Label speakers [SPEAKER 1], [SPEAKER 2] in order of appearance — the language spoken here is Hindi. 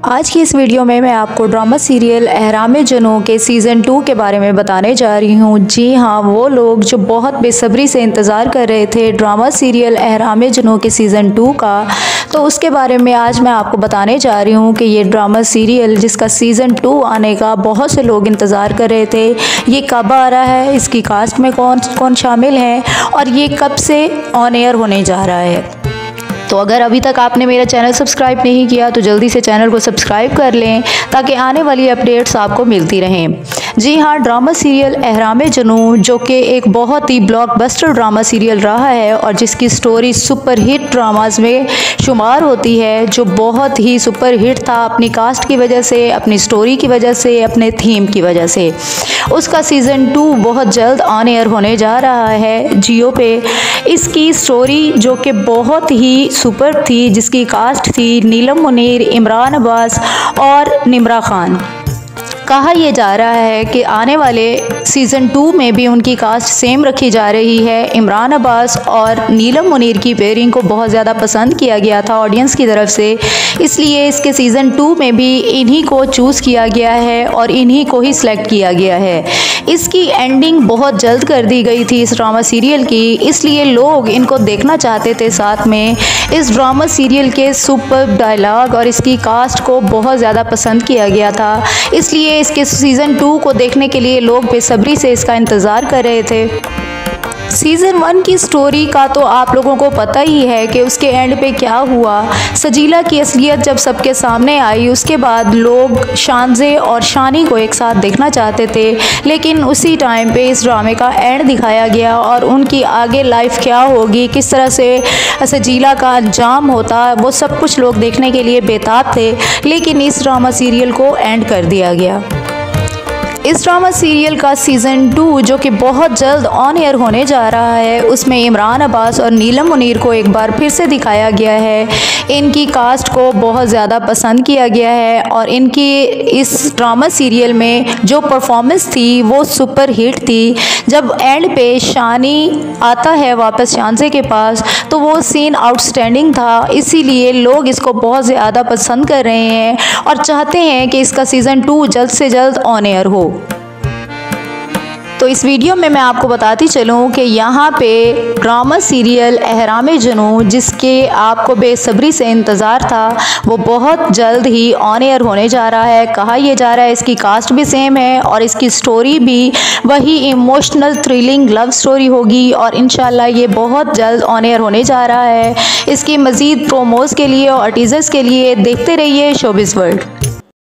[SPEAKER 1] आज की इस वीडियो में मैं आपको ड्रामा सीरियल अहराम-ए-जुनूं के सीज़न 2 के बारे में बताने जा रही हूँ। जी हाँ, वो लोग जो बहुत बेसब्री से इंतज़ार कर रहे थे ड्रामा सीरियल अहराम-ए-जुनूं के सीज़न 2 का, तो उसके बारे में आज मैं आपको बताने जा रही हूँ कि ये ड्रामा सीरियल जिसका सीज़न 2 आने का बहुत से लोग इंतज़ार कर रहे थे, ये कब आ रहा है, इसकी कास्ट में कौन कौन शामिल है और ये कब से ऑन एयर होने जा रहा है। तो अगर अभी तक आपने मेरा चैनल सब्सक्राइब नहीं किया तो जल्दी से चैनल को सब्सक्राइब कर लें ताकि आने वाली अपडेट्स आपको मिलती रहें। जी हाँ, ड्रामा सीरियल अहराम-ए-जुनूं जो कि एक बहुत ही ब्लॉकबस्टर ड्रामा सीरियल रहा है और जिसकी स्टोरी सुपर हिट ड्रामाज में शुमार होती है, जो बहुत ही सुपर हिट था अपनी कास्ट की वजह से, अपनी स्टोरी की वजह से, अपने थीम की वजह से। उसका सीज़न 2 बहुत जल्द ऑन एयर होने जा रहा है जियो पे। इसकी स्टोरी जो कि बहुत ही सुपर थी, जिसकी कास्ट थी नीलम मुनीर, इमरान अब्बास और निम्रा खान। कहा यह जा रहा है कि आने वाले सीज़न 2 में भी उनकी कास्ट सेम रखी जा रही है। इमरान अब्बास और नीलम मुनीर की पेयरिंग को बहुत ज़्यादा पसंद किया गया था ऑडियंस की तरफ से, इसलिए इसके सीज़न 2 में भी इन्हीं को चूज़ किया गया है और इन्हीं को ही सिलेक्ट किया गया है। इसकी एंडिंग बहुत जल्द कर दी गई थी इस ड्रामा सीरियल की, इसलिए लोग इनको देखना चाहते थे। साथ में इस ड्रामा सीरियल के सुपर डायलॉग और इसकी कास्ट को बहुत ज़्यादा पसंद किया गया था, इसलिए इसके सीज़न 2 को देखने के लिए लोग बेसब्री से इसका इंतज़ार कर रहे थे। सीज़न 1 की स्टोरी का तो आप लोगों को पता ही है कि उसके एंड पे क्या हुआ। सजीला की असलियत जब सबके सामने आई, उसके बाद लोग शानजे और शानी को एक साथ देखना चाहते थे, लेकिन उसी टाइम पे इस ड्रामे का एंड दिखाया गया और उनकी आगे लाइफ क्या होगी, किस तरह से सजीला का अंजाम होता, वो सब कुछ लोग देखने के लिए बेताब थे, लेकिन इस ड्रामा सीरियल को एंड कर दिया गया। इस ड्रामा सीरियल का सीज़न 2 जो कि बहुत जल्द ऑन एयर होने जा रहा है, उसमें इमरान अब्बास और नीलम मुनीर को एक बार फिर से दिखाया गया है। इनकी कास्ट को बहुत ज़्यादा पसंद किया गया है और इनकी इस ड्रामा सीरियल में जो परफॉर्मेंस थी वो सुपर हिट थी। जब एंड पे शानी आता है वापस शानजे के पास, तो वो सीन आउटस्टैंडिंग था, इसीलिए लोग इसको बहुत ज़्यादा पसंद कर रहे हैं और चाहते हैं कि इसका सीज़न 2 जल्द से जल्द ऑन एयर हो। तो इस वीडियो में मैं आपको बताती चलूँ कि यहाँ पे ड्रामा सीरियल अहराम-ए-जुनूं जिसके आपको बेसब्री से इंतज़ार था, वो बहुत जल्द ही ऑन एयर होने जा रहा है। कहा यह जा रहा है इसकी कास्ट भी सेम है और इसकी स्टोरी भी वही इमोशनल थ्रिलिंग लव स्टोरी होगी और इंशाल्लाह ये बहुत जल्द ऑन एयर होने जा रहा है। इसकी मज़ीद प्रोमोज़ के लिए और टीज़र्स के लिए देखते रहिए शोबिज़ वर्ल्ड।